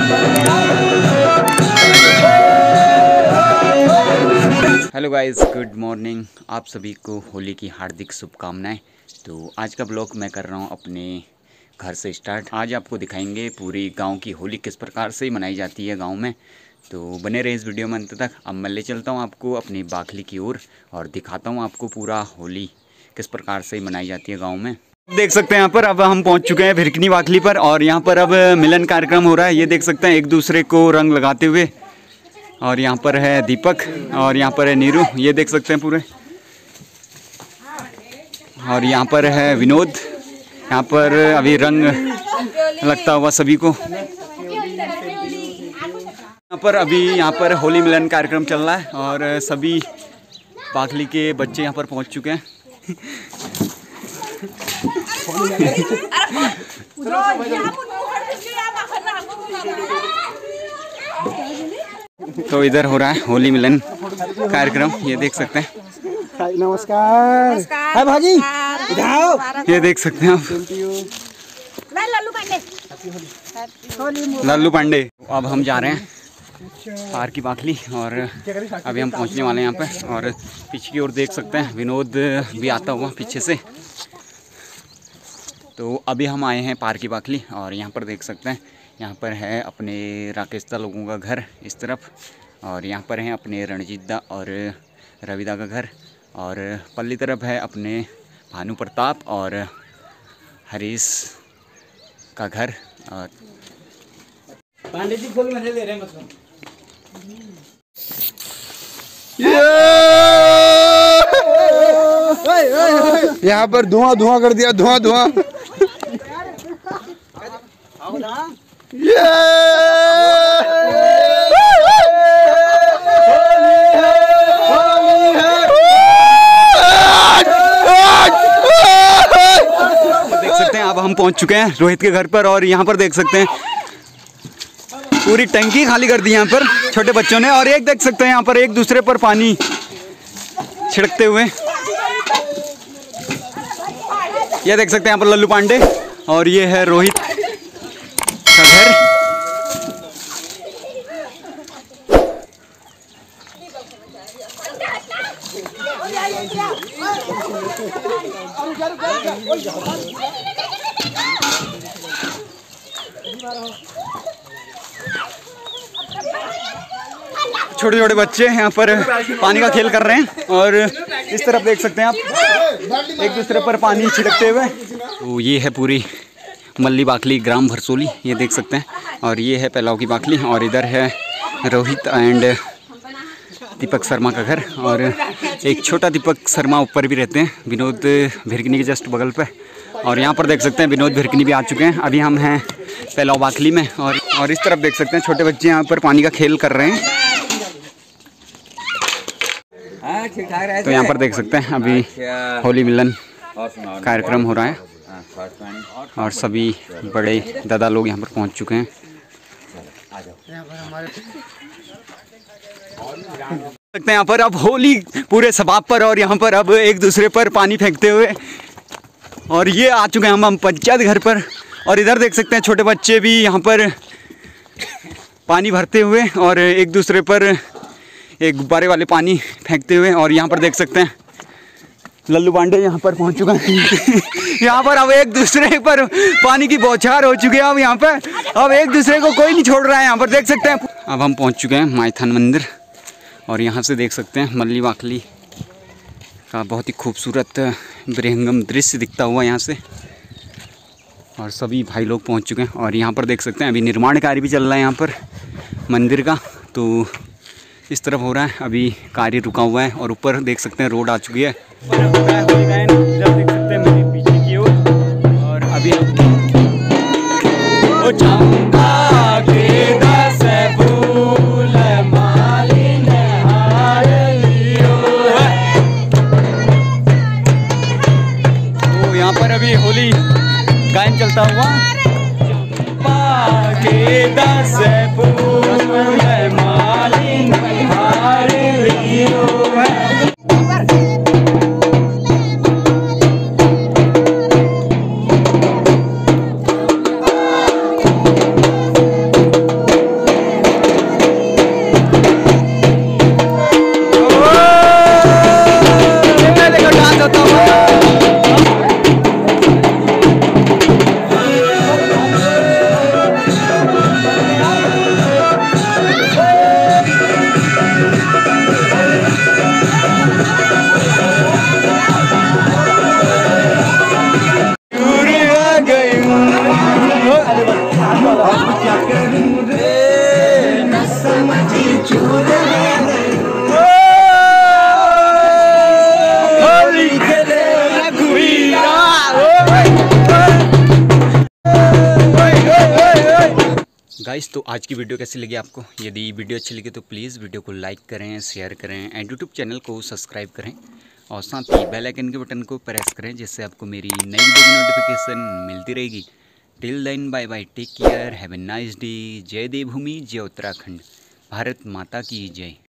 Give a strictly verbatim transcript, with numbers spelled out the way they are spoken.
Hello guys, good morning. आप सभी को होली की हार्दिक शुभकामनाएं। तो आज का ब्लॉग मैं कर रहा हूं अपने घर से स्टार्ट। आज आपको दिखाएंगे पूरी गांव की होली किस प्रकार से मनाई जाती है गांव में। तो बने रहे इस वीडियो में अंत तक। अब मैं ले चलता हूं आपको अपनी बाखली की ओर और दिखाता हूं आपको पूरा होली किस प्रकार से मनाई जाती है गाँव में। देख सकते हैं यहाँ पर अब हम पहुँच चुके हैं भिरकनी बाखली पर और यहाँ पर अब मिलन कार्यक्रम हो रहा है। ये देख सकते हैं एक दूसरे को रंग लगाते हुए। और यहाँ पर है दीपक और यहाँ पर है नीरू, ये देख सकते हैं पूरे। और यहाँ पर है विनोद, यहाँ पर अभी रंग लगता हुआ सभी को। यहाँ पर अभी यहाँ पर होली मिलन कार्यक्रम चल रहा है और सभी बाखली के बच्चे यहाँ पर पहुँच चुके हैं। तो इधर हो रहा है होली मिलन कार्यक्रम, ये देख सकते हैं। नमस्कार, हाय भाजी, जाओ। ये देख सकते हैं आप लल्लू पांडे। अब हम जा रहे हैं पार की बाखली और अभी हम पहुंचने वाले हैं यहाँ पे। और पीछे की ओर देख सकते हैं विनोद भी आता हुआ पीछे से। तो अभी हम आए हैं पार की बाखली और यहाँ पर देख सकते हैं, यहाँ पर है अपने राकेशदा लोगों का घर इस तरफ, और यहाँ पर है अपने रणजीत दा और रविदा का घर, और पल्ली तरफ है अपने भानु प्रताप और हरीश का घर। और पांडे जी फूल मजे ले रहे हैं मतलब। यहाँ पर धुआं धुआं कर दिया, धुआं धुआं। देख सकते हैं अब हम पहुंच चुके हैं रोहित के घर पर और यहाँ पर देख सकते हैं पूरी टंकी खाली कर दी यहाँ पर छोटे बच्चों ने। और एक देख सकते हैं यहाँ पर एक दूसरे पर पानी छिड़कते हुए। ये देख सकते हैं यहाँ पर लल्लू पांडे और ये है रोहित का घर। छोटे छोटे बच्चे यहाँ पर पानी का खेल कर रहे हैं और इस तरफ देख सकते हैं आप एक दूसरे पर पानी छिड़कते हुए। तो ये है पूरी मल्ली बाखली ग्राम भरसोली, ये देख सकते हैं। और ये है पहलाव की बाखली और इधर है रोहित एंड दीपक शर्मा का घर। और एक छोटा दीपक शर्मा ऊपर भी रहते हैं, विनोद भिरकनी के जस्ट बगल पे। और यहाँ पर देख सकते हैं विनोद भिरकनी भी आ चुके हैं। अभी हम हैं पहलाव बाखली में और और इस तरफ देख सकते हैं छोटे बच्चे यहाँ पर पानी का खेल कर रहे हैं। तो यहाँ पर देख सकते हैं अभी होली मिलन कार्यक्रम हो रहा है और सभी बड़े दादा लोग यहाँ पर पहुँच चुके हैं। सकते हैं यहाँ पर अब होली पूरे सबाब पर और यहाँ पर अब एक दूसरे पर पानी फेंकते हुए। और ये आ चुके हैं हम हम पंचायत घर पर और इधर देख सकते हैं छोटे बच्चे भी यहाँ पर पानी भरते हुए और एक दूसरे पर एक गुब्बारे वाले पानी फेंकते हुए। और यहाँ पर देख सकते हैं लल्लू पांडे यहाँ पर पहुँच चुका है। यहाँ पर अब एक दूसरे पर पानी की बौछार हो चुकी है। अब यहाँ पर अब एक दूसरे को कोई नहीं छोड़ रहा है। यहाँ पर देख सकते हैं अब हम पहुँच चुके हैं मायथान मंदिर और यहाँ से देख सकते हैं मल्ली बाखली का बहुत ही खूबसूरत विहंगम दृश्य दिखता हुआ यहाँ से। और सभी भाई लोग पहुँच चुके हैं और यहाँ पर देख सकते हैं अभी निर्माण कार्य भी चल रहा है यहाँ पर मंदिर का। तो इस तरफ हो रहा है, अभी कार्य रुका हुआ है और ऊपर देख सकते हैं रोड आ चुकी है। इधर देख सकते हैं मेरे पीछे की ओर। और अभी ओ चंपा के दस फूल मालिन हार लियो है। तो यहाँ पर अभी होली गायन चलता हुआ चंपा के दस फूल मालिन हार लियो है। गाइस तो आज की वीडियो कैसी लगी आपको? यदि वीडियो अच्छी लगी तो प्लीज़ वीडियो को लाइक करें, शेयर करें एंड यूट्यूब चैनल को सब्सक्राइब करें और साथ ही बेल आइकन के बटन को प्रेस करें, जिससे आपको मेरी नई वीडियो की नोटिफिकेशन मिलती रहेगी। Till then bye bye, take care, have a nice day. जय देवभूमि, जय उत्तराखंड, भारत माता की जय।